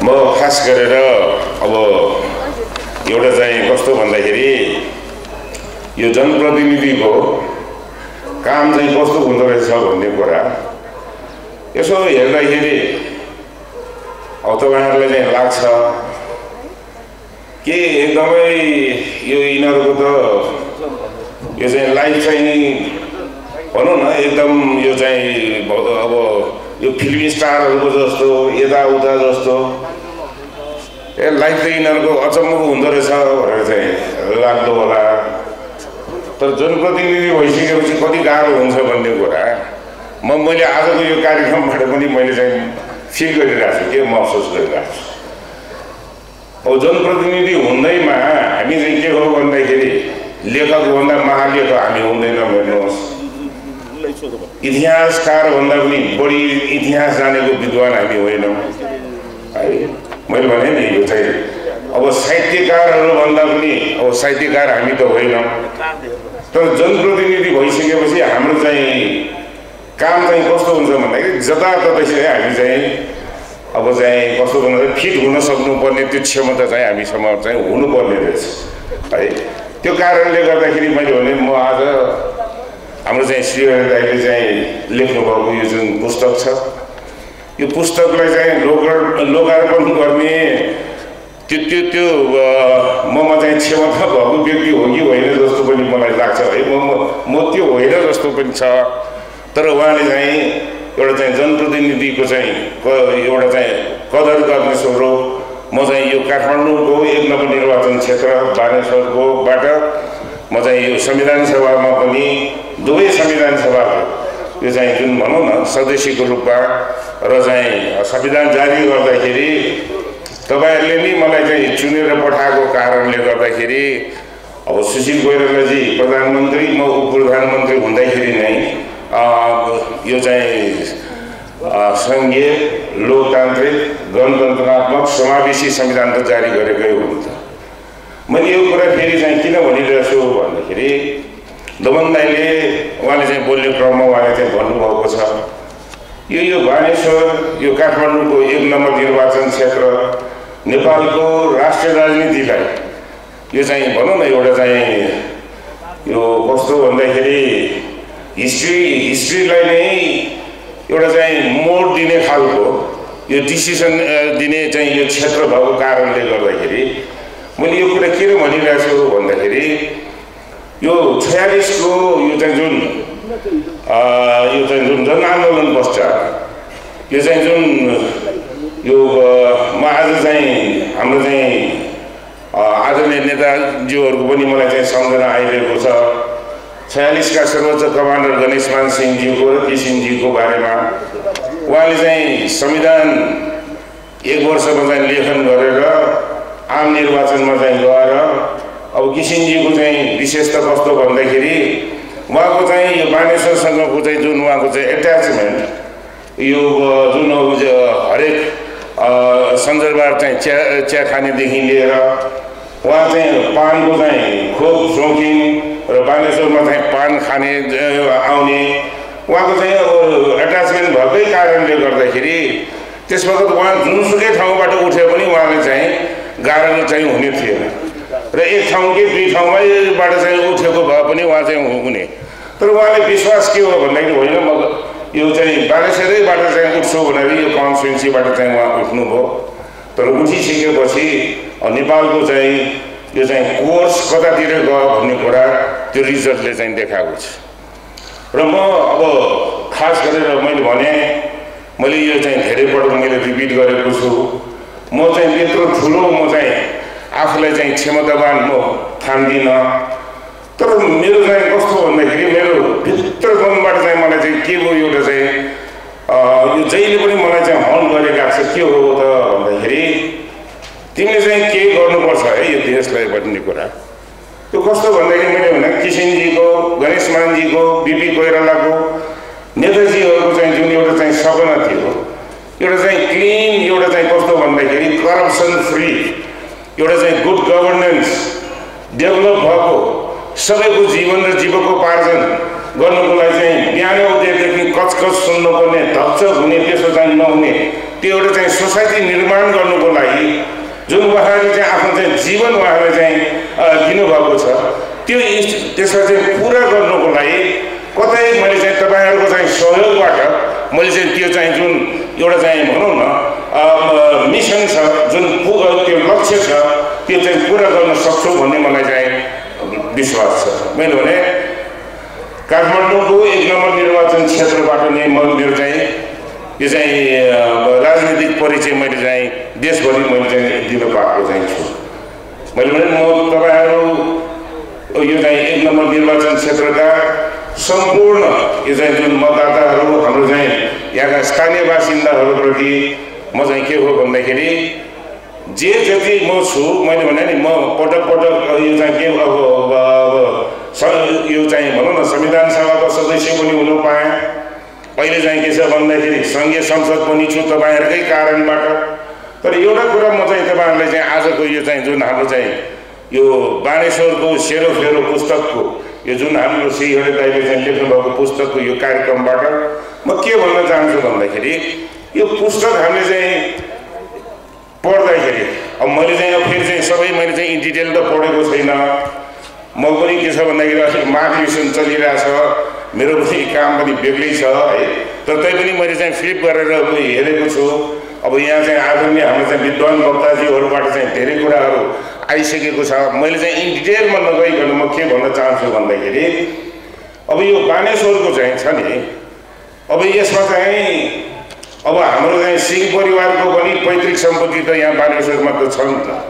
म खास गरेर अब एउटा चाहिँ कस्तो भन्दाखेरि यो जनप्रतिनिधिको काम चाहिँ कस्तो हुँदो रहेछ भन्ने कुरा यसो हेर्दाखेरि अब तपाईहरुलाई चाहिँ लाग्छ के एकदमै यो यिनीहरुको त यो चाहिँ लाइफ चाहिँ भनौं न एकदम यो चाहिँ अब यो फिल्मी स्टारहरुको जस्तो यताउता जस्तो लाइफ चाहिँ यिनीहरुको अचम्मको हुँदो रहेछ भनेर चाहिँ लाग्दो होला। तर जनप्रतिनिधि भइसकेपछि कति गाह्रो हुन्छ भन्ने कुरा मैले आजको यो कार्यक्रमबाट पनि मैले चाहिँ फिल गरिरहेको छु, के महसुस गरिरहेको छु। अब जनप्रतिनिधि हुँदैमा हामी चाहिँ के हो भन्दाखेरि लेखकभन्दा महालेखक हामी हुँदैनौँ। हेर्नुहोस्, इतिहासकार भन्दा पनि बढी इतिहास जानेको विद्वान हामी होइनौँ है। मैले भने नि यो चाहिँ अब साहित्यकारहरू भन्दा पनि अब साहित्यकार हामी त होइनौँ। तर जनप्रतिनिधि भइसकेपछि हाम्रो चाहिँ काम चाहिँ कस्तो हुन्छ भन्दाखेरि जताततै चाहिँ हामी चाहिँ अब चाहिँ कस्तो भन्दा फिट हुन सक्नुपर्ने त्यो क्षमता चाहिँ हामीसँग चाहिँ हुनुपर्ने रहेछ है। त्यो कारणले गर्दाखेरि मैले भने म आज हाम्रो चाहिँ श्रीहरि दाइले चाहिँ लेख्नुभएको यो जुन पुस्तक छ यो पुस्तकलाई चाहिँ लोकार्पण गर्ने त्यो ममा चाहिँ क्षमता भएको व्यक्ति हो कि होइन जस्तो पनि मलाई लाग्छ है। म त्यो होइन जस्तो पनि छ। तर उहाँले चाहिँ एउटा चाहिँ जनप्रतिनिधिको चाहिँ एउटा चाहिँ कदर गर्ने स्वरूप म चाहिँ यो काठमाडौँको 1 नम्बर निर्वाचन क्षेत्र बानेश्वरकोबाट म चाहिँ यो संविधान सभामा पनि दुवै संविधान सभाको यो चाहिँ जुन भनौँ न सदस्यको रूपमा र चाहिँ संविधान जारी गर्दाखेरि तपाईहरुले नि मलाई चाहिँ चुनेर पठाएको कारणले गर्दाखेरि अब सुशील कोइरालाजी प्रधानमन्त्री म उपप्रधानमन्त्री हुँदाखेरि नै यो चाहिँ संघीय लोकतान्त्रिक गणतन्त्रात्मक समावेशी संविधान त जारी गरेकै हुन्छ। मैले यो कुरा फेरि चाहिँ किन भनिरहेको छु भन्दाखेरि दमन दाइले उहाँले चाहिँ बोल्ने क्रममा उहाँले चाहिँ भन्नुभएको छ यो बानेश्वर यो काठमाडौँको 1 नम्बर निर्वाचन क्षेत्र नेपालको राष्ट्रिय राजनीतिलाई यो चाहिँ भनौँ न एउटा चाहिँ यो कस्तो भन्दाखेरि हिस्ट्रीलाई नै एउटा चाहिँ मोड दिने खालको यो डिसिसन दिने चाहिँ यो क्षेत्र भएको कारणले गर्दाखेरि मैले यो कुरा किन भनिरहेको छु भन्दाखेरि यो 46 को यो चाहिँ जुन जनआन्दोलन पश्चात यो चाहिँ जुन यो म आज चाहिँ हाम्रो चाहिँ आदरणीय नेताजीहरूको पनि मलाई चाहिँ सम्झना आइरहेको छ। 46 का सर्वोच्च कमान्डर गणेशमान सिंहजीको र किसिनजीको बारेमा उहाँले चाहिँ संविधान 1 वर्षमा चाहिँ लेखन गरेर आम निर्वाचनमा चाहिँ गएर अब किसिनजीको चाहिँ विशेषता कस्तो भन्दाखेरि उहाँको चाहिँ यो बानेश्वरसँगको चाहिँ जुन उहाँको चाहिँ एट्याचमेन्ट यो जुन हरेक सन्दर्भमा चाहिँ चिया खानेदेखि लिएर उहाँ चाहिँ पानको चाहिँ खोप शौकिन र बानेश्वरमा चाहिँ पान खाने आउने उहाँको चाहिँ अब एट्याचमेन्ट भएकै कारणले गर्दाखेरि त्यसवखत उहाँ जुनसुकै ठाउँबाट उठे पनि उहाँले चाहिँ गाह्रो चाहिँ हुने थिएन र एक ठाउँ कि 2 ठाउँमैबाट चाहिँ उठेको भए पनि उहाँ चाहिँ हुने। तर उहाँले विश्वास के हो भन्दाखेरि होइन म यो चाहिँ बानेश्वरैबाट चाहिँ उठ्छु भनेर यो कन्स्टिट्युन्सीबाट चाहिँ उहाँ उठ्नुभयो। तर उठिसकेपछि नेपालको चाहिँ यो चाहिँ कोर्स कतातिर गयो भन्ने कुरा त्यो रिजल्टले चाहिँ देखाएको छ। र म अब खास गरेर मैले यो चाहिँ धेरै पटक मैले रिपिट गरेको छु म चाहिँ त्यत्रो ठुलो म चाहिँ आफूलाई चाहिँ क्षमतावान म ठान्दिनँ। तर मेरो चाहिँ कस्तो भन्दाखेरि मेरो भित्र मनबाट चाहिँ मलाई चाहिँ के हो एउटा चाहिँ यो जहिले पनि मलाई चाहिँ हल गरेको छ के हो त भन्दाखेरि तिमीले चाहिँ के गर्नुपर्छ है यो देशलाई भन्ने कुरा। त्यो कस्तो भन्दाखेरि मैले भने किसिनजीको गणेशमानजीको बीपी कोइरालाको नेताजीहरूको चाहिँ जुन एउटा चाहिँ सपना थियो एउटा चाहिँ क्लिन एउटा चाहिँ कस्तो भन्दाखेरि करप्सन फ्री एउटा चाहिँ गुड गभर्नेन्स डेभलप भएको सबैको जीवन र जीवकोपार्जन गर्नको लागि चाहिँ बिहान उठेदेखि कचकच सुन्नुपर्ने धक्चक हुने त्यसो चाहिँ नहुने त्यो एउटा चाहिँ सोसाइटी निर्माण गर्नुको लागि जुन उहाँले चाहिँ आफ्नो चाहिँ जीवन उहाँले चाहिँ दिनुभएको छ त्यो त्यसलाई चाहिँ पुरा गर्नुको लागि कतै मैले चाहिँ तपाईँहरूको चाहिँ सहयोगबाट मैले चाहिँ त्यो चाहिँ जुन एउटा चाहिँ भनौँ न मिसन छ जुन त्यो लक्ष्य छ त्यो चाहिँ पुरा गर्न सक्छु भन्ने मलाई चाहिँ विश्वास छ। मैले भने काठमाडौँको 1 नम्बर निर्वाचन क्षेत्रबाट नै मेरो चाहिँ यो चाहिँ राजनीतिक परिचय मैले चाहिँ देशभरि मैले चाहिँ दिन पाएको चाहिँ छु। मैले भने म तपाईँहरू यो चाहिँ 1 नम्बर निर्वाचन क्षेत्रका सम्पूर्ण यो चाहिँ जुन मतदाताहरू हाम्रो चाहिँ यहाँका स्थानीय बासिन्दाहरूप्रति म चाहिँ के हो भन्दाखेरि जे जति म छु मैले भने नि म पटक पटक यो चाहिँ के अब यो चाहिँ भनौँ न संविधान सभाको सदस्य पनि हुन पाएँ। अहिले चाहिँ के छ भन्दाखेरि सङ्घीय संसद पनि छु तपाईँहरूकै कारणबाट। तर एउटा कुरा म चाहिँ तपाईँहरूलाई चाहिँ आजको यो चाहिँ जुन हाम्रो चाहिँ यो बानेश्वरको सेरोफेरो पुस्तकको यो जुन हाम्रो श्रीहरि दाइले चाहिँ लेख्नुभएको पुस्तकको यो कार्यक्रमबाट म के भन्न चाहन्छु भन्दाखेरि यो पुस्तक हामीले चाहिँ पढ्दाखेरि अब मैले चाहिँ फेरि चाहिँ सबै मैले चाहिँ इन डिटेल त पढेको छैन। म पनि के छ भन्दाखेरि अहिले मार्गदर्शन चलिरहेछ, मेरो पनि काम पनि बेग्लै छ है। तर तैपनि मैले चाहिँ फ्लिप गरेर हेरेको छु। अब यहाँ चाहिँ आदरणीय हाम्रो चाहिँ विद्वान वक्ताजीहरूबाट चाहिँ धेरै कुराहरू आइसकेको छ। मैले चाहिँ इन डिटेलमा नगइकन म के भन्न चाहन्छु भन्दाखेरि अब यो बानेश्वरको चाहिँ छ नि, अब यसमा चाहिँ अब हाम्रो चाहिँ सिंह परिवारको पनि पैतृक सम्पत्ति त यहाँ बानेश्वरमा त छ नि त।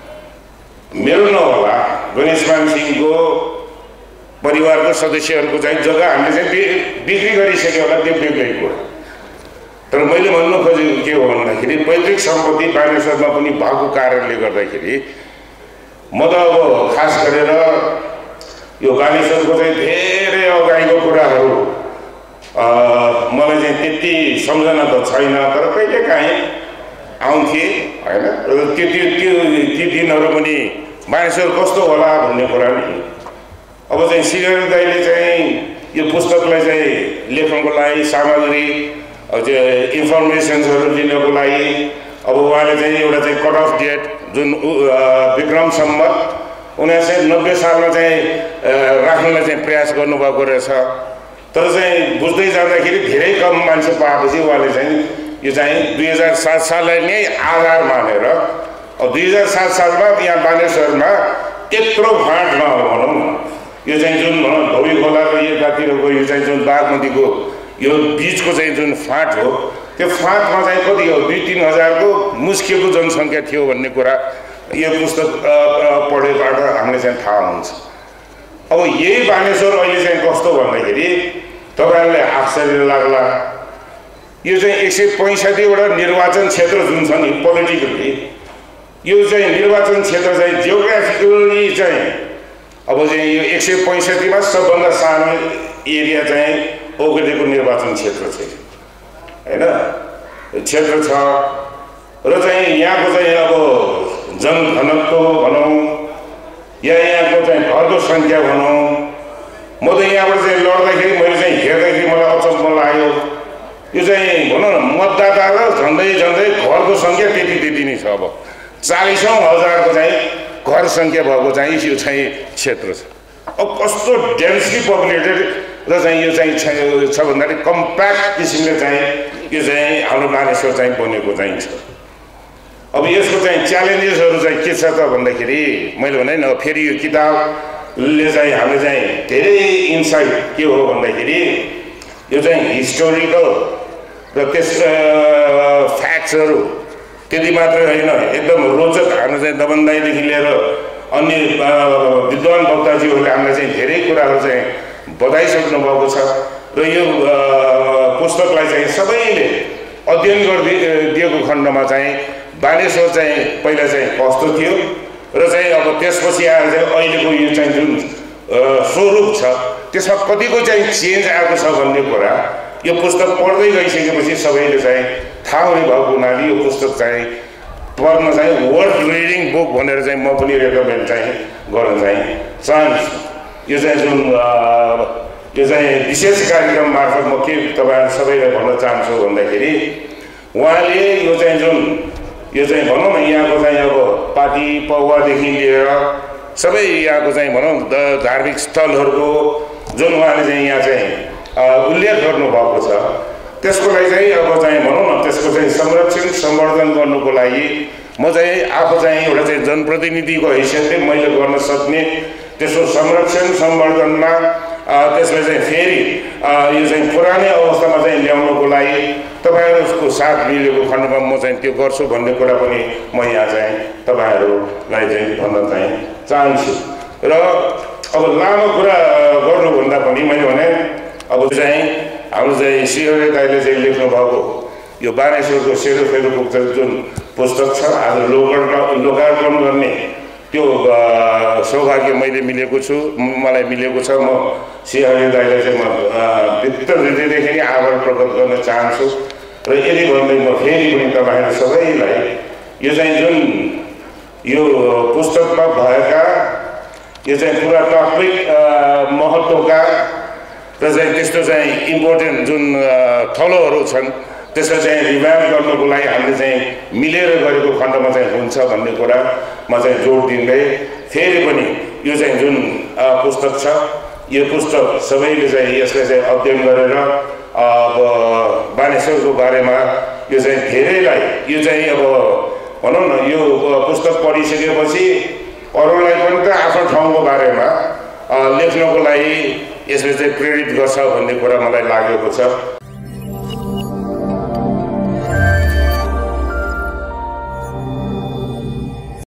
मेरो नहोला गणेशमान सिंहको परिवारको सदस्यहरूको चाहिँ जग्गा हामीले चाहिँ बिक्री गरिसक्यो होला, त्यो बेग्लै कुरा। तर मैले भन्नु खोजेको के हो भन्दाखेरि पैतृक सम्पत्ति बानेश्वरमा पनि भएको कारणले गर्दाखेरि म त अब खास गरेर यो बानेश्वरको चाहिँ धेरै अगाडिको कुराहरू मलाई चाहिँ त्यति सम्झना त छैन। तर कहिलेकाहीँ आउँथे होइन, ती दिनहरू पनि बानेश्वर कस्तो होला भन्ने कुरा नि। अब चाहिँ श्रीहरि दाइले चाहिँ यो पुस्तकलाई चाहिँ लेख्नको लागि सामग्री इन्फर्मेसन्सहरू दिनको लागि अब उहाँले चाहिँ एउटा चाहिँ कट अफ डेट जुन विक्रम सम्मत 1990 सालमा चाहिँ राख्नलाई चाहिँ प्रयास गर्नुभएको रहेछ। तर चाहिँ बुझ्दै जाँदाखेरि धेरै कम मान्छे पाएपछि उहाँले चाहिँ यो चाहिँ 2007 साललाई नै आधार मानेर अब 2007 सालमा यहाँ बानेश्वरमा त्यत्रो फाँट नभनौँ न, यो चाहिँ जुन भनौँ धौली खोलाको एकातिरको यो चाहिँ जुन बागमतीको यो बिचको चाहिँ जुन फाँट हो, त्यो फाँटमा चाहिँ कति हो 2-3 हजारको मुस्किलको जनसङ्ख्या थियो भन्ने कुरा यो पुस्तक पढेबाट हामीले चाहिँ थाहा हुन्छ। अब यही बानेश्वर अहिले चाहिँ कस्तो भन्दाखेरि तपाईँहरूलाई आश्चर्य लाग्ला, यो चाहिँ 165वटा निर्वाचन क्षेत्र जुन छ नि पोलिटिकली, यो चाहिँ निर्वाचन क्षेत्र चाहिँ जियोग्राफिकली चाहिँ अब चाहिँ यो 165मा सबभन्दा सानो एरिया चाहिँ ओगटेको निर्वाचन क्षेत्र छ होइन, क्षेत्र छ। र चाहिँ यहाँको चाहिँ अब जनघनत्व भनौँ या यहाँको चाहिँ घरको सङ्ख्या भनौँ, म त यहाँबाट चाहिँ लड्दाखेरि मैले चाहिँ हेर्दाखेरि मलाई अचम्म लाग्यो। यो चाहिँ भनौँ न मतदाता र झन्डै झन्डै घरको सङ्ख्या त्यति नै छ। अब 40औँ हजारको चाहिँ घर सङ्ख्या भएको चाहिँ यो चाहिँ क्षेत्र छ। अब कस्तो डेन्सली पपुलेटेड र चाहिँ यो चाहिँ छ भन्दाखेरि कम्प्याक्ट किसिमले चाहिँ यो चाहिँ हाम्रो बानेश्वर चाहिँ बनेको चाहिँ छ। अब यसको चाहिँ च्यालेन्जेसहरू चाहिँ के छ त भन्दाखेरि मैले भने नि फेरि यो किताबले चाहिँ हामीले चाहिँ धेरै इन्साइट के हो भन्दाखेरि यो चाहिँ हिस्टोरिकल र त्यस फ्याक्ट्सहरू त्यति मात्रै होइन, एकदम रोचक हाम्रो चाहिँ दमनदाईदेखि लिएर अन्य विद्वान वक्ताजीहरूले हामीलाई चाहिँ धेरै कुराहरू चाहिँ बताइसक्नु भएको छ। र यो पुस्तकलाई चाहिँ सबैले अध्ययन गरिदिएको खण्डमा चाहिँ बानेश्वर चाहिँ पहिला चाहिँ कस्तो थियो र चाहिँ अब त्यसपछि आएर चाहिँ अहिलेको यो चाहिँ जुन स्वरूप छ त्यसमा कतिको चाहिँ चेन्ज आएको छ भन्ने कुरा यो पुस्तक पढ्दै गइसकेपछि सबैले चाहिँ थाहा हुने भएको हुनाले यो पुस्तक चाहिँ पढ्न चाहिँ वर्थ रिडिङ बुक भनेर चाहिँ म पनि रेकमेन्ड चाहिँ गर्न चाहिँ चाहन्छु। यो चाहिँ जुन यो चाहिँ विशेष कार्यक्रम मार्फत म के तपाईँहरू सबैलाई भन्न चाहन्छु भन्दाखेरि उहाँले यो चाहिँ जुन यो चाहिँ भनौँ न यहाँको चाहिँ अब पार्टी पौवादेखि लिएर सबै यहाँको चाहिँ भनौँ धार्मिक स्थलहरूको जुन उहाँले चाहिँ यहाँ चाहिँ उल्लेख गर्नुभएको छ त्यसको लागि चाहिँ अब चाहिँ भनौँ न त्यसको चाहिँ संरक्षण संवर्धन गर्नुको लागि म चाहिँ आफू चाहिँ एउटा चाहिँ जनप्रतिनिधिको हैसियतले मैले गर्न सक्ने त्यसको संरक्षण संवर्धनमा त्यसलाई चाहिँ फेरि यो चाहिँ पुरानै अवस्थामा चाहिँ ल्याउनुको लागि तपाईँहरूको साथ मिलेको खण्डमा म चाहिँ त्यो गर्छु भन्ने कुरा पनि म यहाँ चाहिँ तपाईँहरूलाई चाहिँ भन्न चाहिँ चाहन्छु। र अब लामो कुरा गर्नुभन्दा पनि मैले भने अब चाहिँ हाम्रो चाहिँ सिंहले दाइले चाहिँ लेख्नु भएको यो बानेश्वरको सेरोफेरोको जुन पुस्तक छ आज लोकार्पण गर्ने त्यो सौभाग्य मैले मलाई मिलेको छ। म सिंहले दाइलाई चाहिँ म भित्र हृदयदेखि नै आभार प्रकट गर्न चाहन्छु। र यदि भन्दै म फेरि पनि तपाईँहरू सबैलाई यो चाहिँ जुन यो पुस्तकमा भएका यो चाहिँ पुरातात्विक महत्त्वका र चाहिँ त्यस्तो चाहिँ इम्पोर्टेन्ट जुन थलोहरू छन् त्यसलाई चाहिँ रिभ्याम्प गर्नुको लागि हामीले चाहिँ मिलेर गरेको खण्डमा चाहिँ हुन्छ भन्ने कुरा म चाहिँ जोड दिँदै फेरि पनि यो चाहिँ जुन पुस्तक छ यो पुस्तक सबैले चाहिँ यसलाई चाहिँ अध्ययन गरेर अब बानेश्वरको बारेमा यो चाहिँ धेरैलाई यो चाहिँ अब भनौँ न यो पुस्तक पढिसकेपछि अरूलाई पनि त आफ्नो ठाउँको बारेमा लेख्नको लागि यसले चाहिँ प्रेरित गर्छ भन्ने कुरा मलाई लागेको छ।